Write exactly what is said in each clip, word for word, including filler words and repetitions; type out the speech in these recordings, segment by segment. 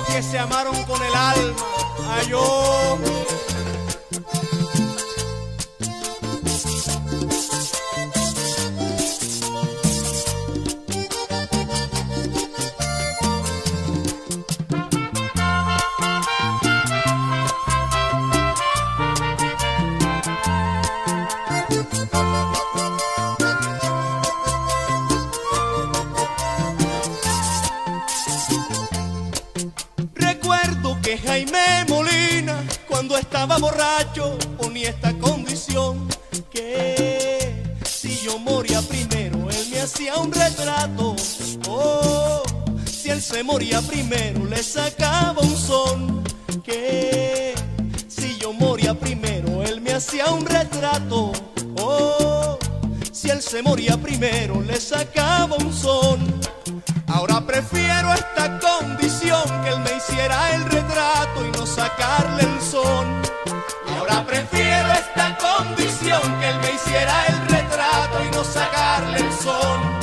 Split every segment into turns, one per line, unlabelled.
que se amaron con el alma. Ay, yo. Recuerdo que Jaime Molina, cuando estaba borracho, ponía esta condición: que si yo moría primero, él me hacía un retrato. Oh, si él se moría primero, le sacaba un son. Que si yo moría primero, él me hacía un retrato. Oh, si él se moría primero, le sacaba un son. Ahora prefiero esta condición, que él me hiciera el retrato y no sacarle el son. Ahora prefiero esta condición, que él me hiciera el retrato y no sacarle el son.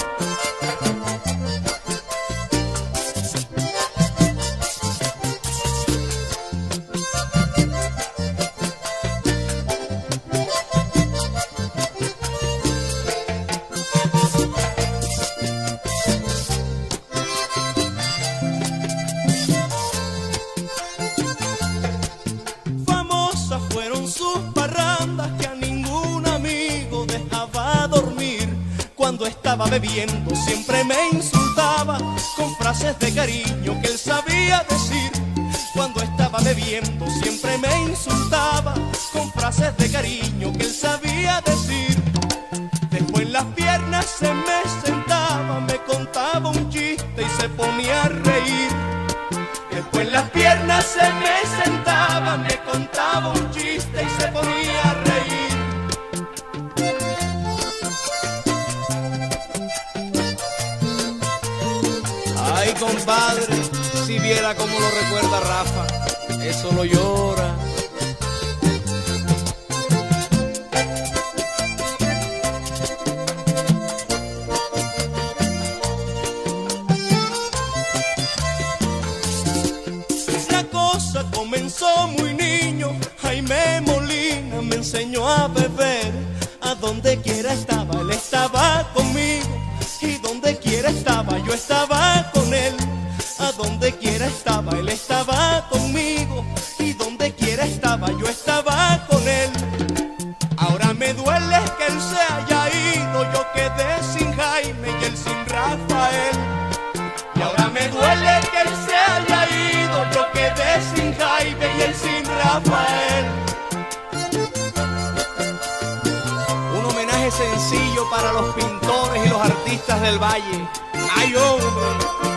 Sus parrandas, que a ningún amigo dejaba dormir. Cuando estaba bebiendo siempre me insultaba con frases de cariño que él sabía decir. Cuando estaba bebiendo siempre me insultaba con frases de cariño que él sabía decir. Después en las piernas se me sentaba, me contaba un chiste y se ponía a reír. Después en las piernas se me sentaba, me contaba un chiste y se ponía a reír. Ay, compadre, si viera cómo lo recuerda Rafa, eso lo llora. Comenzó muy niño, Jaime Molina me enseñó a beber. A donde quiera estaba, él estaba conmigo, y donde quiera estaba, yo estaba con él. A donde quiera estaba, él estaba conmigo, y donde quiera estaba, yo estaba con él. Ahora me duele que él se haya ido, yo quedé sin Jaime y él sin Rafael. Y ahora me duele que él se haya ido, yo quedé sin Jaime y él sin Rafael. Un homenaje sencillo para los pintores y los artistas del Valle. ¡Ay, hombre!